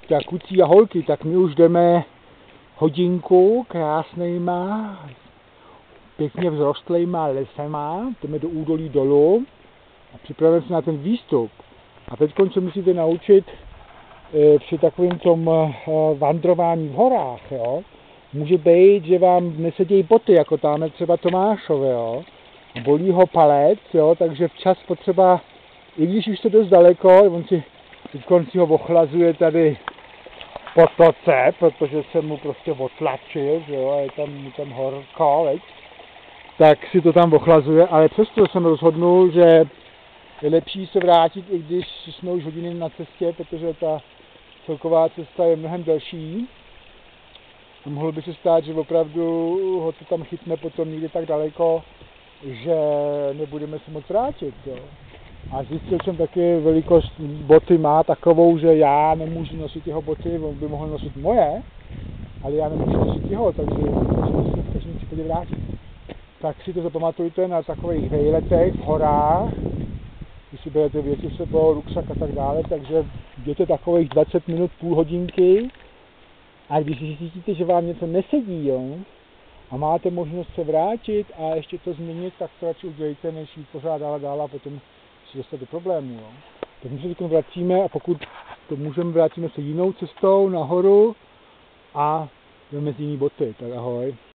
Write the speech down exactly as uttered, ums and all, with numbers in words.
tak kluci a holky, tak my už jdeme hodinku krásnýma, pěkně vzrostlejma lesema, jdeme do údolí dolů a připravujeme se na ten výstup. A teď se musíte naučit e, při takovém tom e, vandrování v horách, jo. Může být, že vám nesedějí boty, jako tam třeba Tomášové, jo. Bolí ho palec, jo, takže včas potřeba, i když už jste dost daleko, on si, teď si ho ochlazuje tady potoce, protože jsem mu prostě otlačil, jo, a je tam, je tam horko, veď, tak si to tam ochlazuje, ale přesto jsem rozhodnul, že je lepší se vrátit, i když jsme už hodiny na cestě, protože ta celková cesta je mnohem delší. A mohlo by se stát, že opravdu ho to tam chytne potom někde tak daleko, že nebudeme se moc vrátit. Jo. A zjistil jsem taky, velikost boty má takovou, že já nemůžu nosit jeho boty, on by mohl nosit moje, ale já nemůžu nosit jeho, takže musím se v každém případě vrátit. Tak si to zapamatujte na takových vejletech v horách, když si berete věci sebou, ruksak a tak dále, takže jděte takových dvacet minut, půl hodinky a když si zjistíte, že vám něco nesedí, jo, a máte možnost se vrátit a ještě to změnit, tak to radši udělejte, než jít pořád dál a dál a potom si dostat do problémů. Jo. Tak my se teď vracíme a pokud to můžeme, vrátíme se jinou cestou nahoru a jdeme z jiný boty. Tak ahoj.